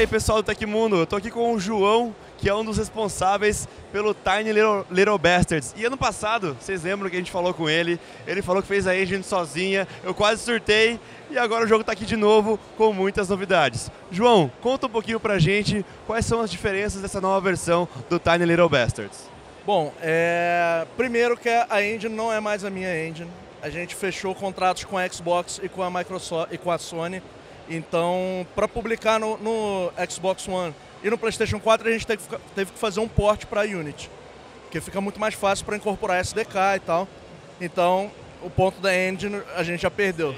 aí, pessoal do Tecmundo, eu tô aqui com o João, que é um dos responsáveis pelo Tiny Little Bastards. E ano passado, vocês lembram que a gente falou com ele falou que fez a engine sozinha, eu quase surtei, e agora o jogo tá aqui de novo com muitas novidades. João, conta um pouquinho pra gente quais são as diferenças dessa nova versão do Tiny Little Bastards. Bom, primeiro que a engine não é mais a minha engine. A gente fechou contratos com a Xbox e com a Microsoft e com a Sony. Então, para publicar no Xbox One e no PlayStation 4, a gente teve que fazer um port para a Unity, porque fica muito mais fácil para incorporar SDK e tal. Então, o ponto da engine a gente já perdeu.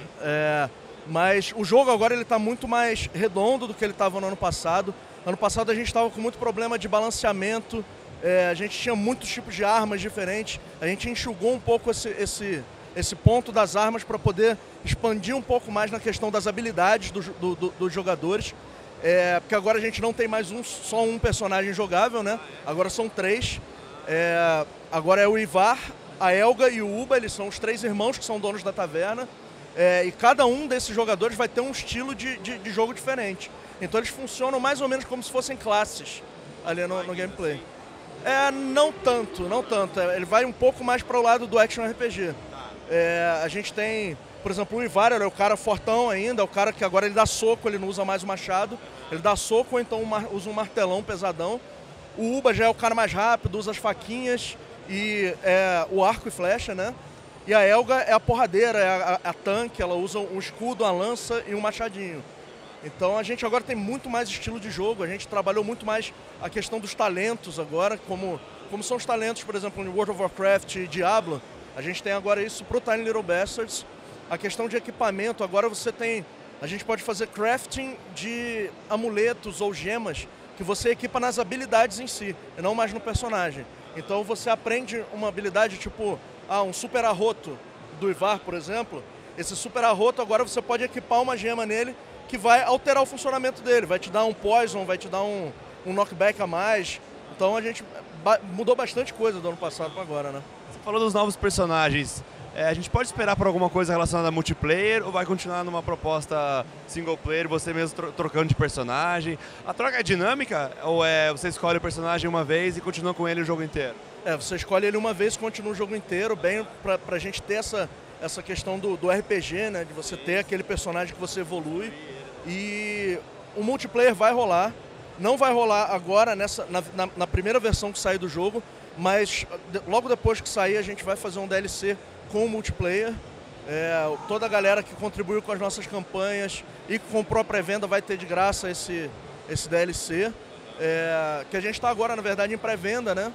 Mas o jogo agora ele está muito mais redondo do que ele estava no ano passado. Ano passado a gente estava com muito problema de balanceamento, a gente tinha muitos tipos de armas diferentes, a gente enxugou um pouco esse ponto das armas para poder expandir um pouco mais na questão das habilidades dos jogadores. Porque agora a gente não tem mais só um personagem jogável, né? Agora são 3. Agora é o Ivar, a Elga e o Uba, eles são os 3 irmãos que são donos da taverna. E cada um desses jogadores vai ter um estilo de jogo diferente. Então eles funcionam mais ou menos como se fossem classes ali no gameplay. Não tanto. Ele vai um pouco mais para o lado do action RPG. A gente tem, por exemplo, o Ivar, ele é o cara fortão ainda, é o cara que agora ele dá soco, ele não usa mais o machado, ele dá soco ou então usa um martelão pesadão. O Uba já é o cara mais rápido, usa as faquinhas e o arco e flecha, né? E a Elga é a porradeira, é a tanque, ela usa um escudo, uma lança e um machadinho. Então a gente agora tem muito mais estilo de jogo, a gente trabalhou muito mais a questão dos talentos agora, como são os talentos, por exemplo, em World of Warcraft e Diablo. A gente tem agora isso pro Tiny Little Bastards. A questão de equipamento, agora a gente pode fazer crafting de amuletos ou gemas que você equipa nas habilidades em si, e não mais no personagem. Então você aprende uma habilidade tipo, um super arroto do Ivar, por exemplo. Esse super arroto agora você pode equipar uma gema nele que vai alterar o funcionamento dele, vai te dar um poison, vai te dar um knockback a mais. Então a gente mudou bastante coisa do ano passado para agora, né? Você falou dos novos personagens. A gente pode esperar por alguma coisa relacionada a multiplayer ou vai continuar numa proposta single player, você mesmo trocando de personagem? A troca é dinâmica ou você escolhe o personagem uma vez e continua com ele o jogo inteiro? Você escolhe ele uma vez e continua o jogo inteiro, bem pra gente ter essa questão do RPG, né? De você ter aquele personagem que você evolui. E o multiplayer vai rolar. Não vai rolar agora na primeira versão que sair do jogo, mas logo depois que sair a gente vai fazer um DLC com o multiplayer. Toda a galera que contribuiu com as nossas campanhas e que comprou a pré-venda vai ter de graça esse DLC. Que a gente está agora, na verdade, em pré-venda, né?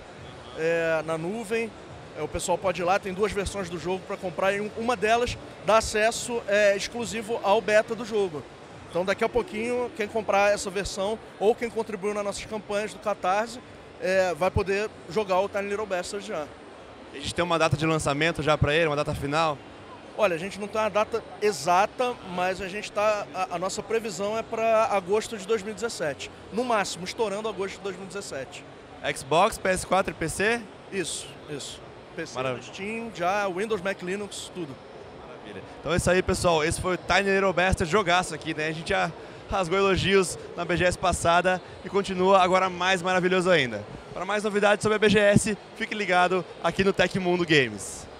Na nuvem. O pessoal pode ir lá, tem 2 versões do jogo para comprar e uma delas dá acesso exclusivo ao beta do jogo. Então daqui a pouquinho, quem comprar essa versão ou quem contribuiu nas nossas campanhas do Catarse vai poder jogar o Tiny Little Bastards já. A gente tem uma data de lançamento já para ele, uma data final? Olha, a gente não tem uma data exata, mas a nossa previsão é para agosto de 2017. No máximo, estourando agosto de 2017. Xbox, PS4 e PC? Isso. PC, Maravilha. Steam, já Windows, Mac, Linux, tudo. Maravilha. Então é isso aí, pessoal. Esse foi o Tiny Little Bastards, jogaço aqui, né? A gente já rasgou elogios na BGS passada e continua agora mais maravilhoso ainda. Para mais novidades sobre a BGS, fique ligado aqui no Tecmundo Games.